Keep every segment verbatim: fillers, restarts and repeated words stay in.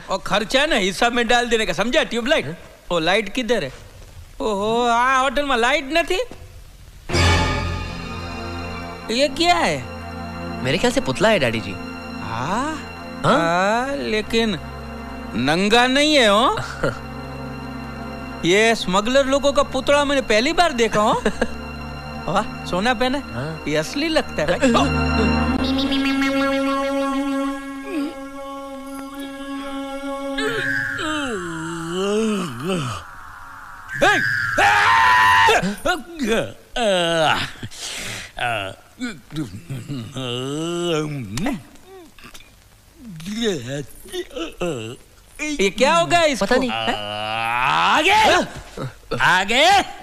और खर्चा ना हिसाब में डाल देने का, समझा? ट्यूबलाइट। ओ लाइट किधर है? ओहो, आ होटल में लाइट नहीं। ये क्या है? मेरे ख्याल से पुतला है डैडी जी। हाँ हाँ, लेकिन नंगा नहीं है हो। ये स्मगलर लोगों का पुतला मैंने पहली बार देखा हो। वाह, सोना पहना। हाँ। ये असली लगता है ये क्या होगा इसको? पता नहीं। आगे आगे।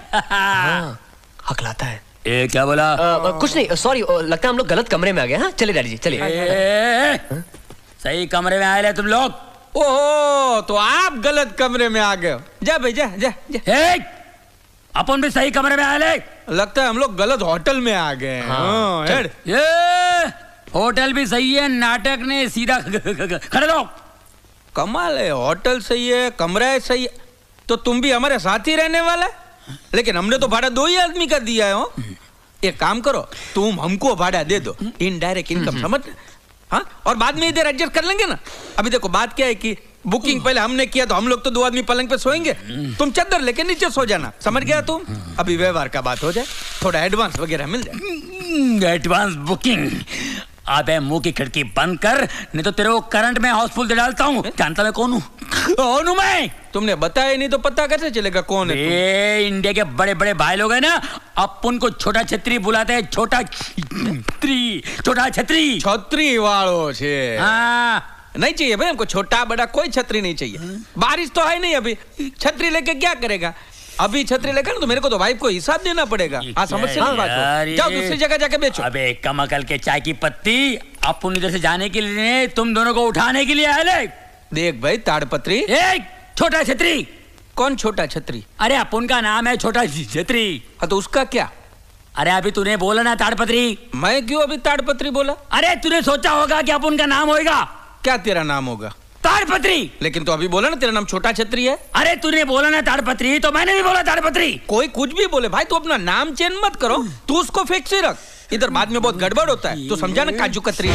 हाँ, हकलाता है। ए, क्या बोला? आ, कुछ नहीं, सॉरी, लगता है हम लोग गलत कमरे में आ गए। हाँ चलिए डैडी जी चलिए। सही कमरे में आए ले तुम लोग। ओह, तो आप गलत कमरे में आ गए। जा भाई जा जा, जा। अपन भी सही कमरे में आए ले। लगता है हम लोग गलत होटल में आ गए। हाँ, हाँ, ये होटल भी सही है, नाटक ने सीधा खड़े रहो। कमाल है, होटल सही है, कमरा सही है, तो तुम भी हमारे साथ ही रहने वाला है। लेकिन हमने तो भाड़ा दो ही आदमी का दिया है। हो एक काम करो, तुम हमको भाड़ा दे दो, इनडायरेक्ट इनकम, समझ? हाँ, और बाद में इधर एडजस्ट कर लेंगे ना। अभी देखो बात क्या है कि बुकिंग पहले हमने किया तो हम लोग तो दो आदमी पलंग पे सोएंगे, तुम चादर लेके नीचे सो जाना, समझ गया तुम? अभी व्यवहार का बात हो जाए, थोड़ा एडवांस वगैरह मिल जाए। Advance booking? अबे मुंह की खिड़की बंद कर, नहीं तो तेरे को करंट में हाउसफुल दे डालता हूँ। जानता मैं कौन हूँ? कौन हूँ मैं? तुमने बताया नहीं तो पता कैसे चलेगा कौन है? ए, इंडिया के बड़े बड़े भाई लोग हैं ना, अपन को छोटा छतरी बुलाते हैं। छोटा छतरी, छोटा छतरी, छतरी वालों से। हाँ, नहीं चाहिए भाई हमको छोटा बड़ा कोई छतरी नहीं चाहिए। बारिश तो है नहीं, अभी छतरी लेके क्या करेगा? अभी छतरी लेकर ना तो मेरे को तो वाइफ को हिसाब देना पड़ेगा। हाँ, समझ से नहीं बात हो। जाओ दूसरी जगह जाके बेचो। अबे कमकल के चाय की पत्ती, अपन इधर से जाने के लिए, तुम दोनों को उठाने के लिए आए ले। देख भाई ताड़पत्री। एक छोटा छतरी। कौन छोटा छतरी? अरे अपन का नाम है छोटा छतरी। हाँ तो उसका क्या? अरे अभी तूने बोला ना ताड़पत्री। मैं क्यों अभी ताड़पत्री बोला? अरे तूने सोचा होगा कि अपन का नाम होगा। क्या तेरा नाम होगा? ताड़पत्री। लेकिन तो अभी बोला ना तेरा नाम छोटा छतरी है। अरे तूने बोला ना ताड़पत्री, तो मैंने भी बोला ताड़पत्री। कोई कुछ भी बोले भाई, तू अपना नाम चेंज मत करो, तू उसको फिक्स ही रख। इधर बाद में बहुत गड़बड़ होता है, तो समझा ना काजू कतरी।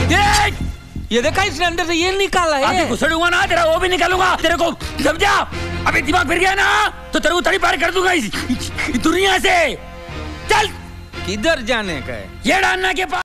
ये देखा इसने अंदर से ये निकाला है। अभी घुसड़ूंगा ना तेरा वो भी निकालूंगा तेरे को, समझा? अभी दिमाग फिर गया ना तो तेरे को तड़ी पार कर दूंगा इस दुनिया से। चल, किधर जाने का है? ये डालना के पास।